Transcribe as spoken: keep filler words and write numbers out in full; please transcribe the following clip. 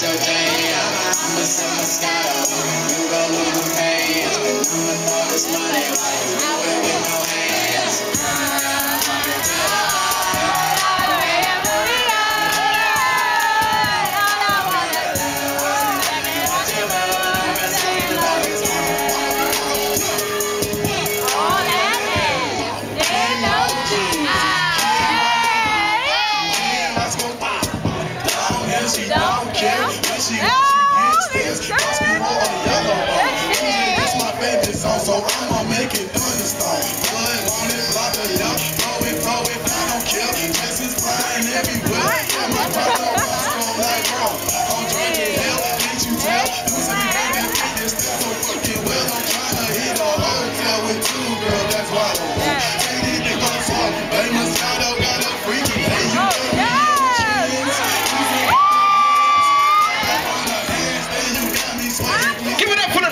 your chain up. I'ma sip Moscato. You gon' lose the pain. I'ma throw this money while you do it with no hands. She don't care when she, she gets this. Basketball on the yellow ball. It's my favorite song, so I'ma make it thunderstorm. Blood on it, block it up, throw it, throw it, I don't care. Dresses flying everywhere. Yeah, my brother was strong like bro. I'm drinking hell, can't you tell? Losing me, baby, think it's still so fucking well. I'm trying to hit a hotel with two girls, that's why I don't want. Take these niggas off, they must got up, got up freaky. Hey, you got me. Give it up for the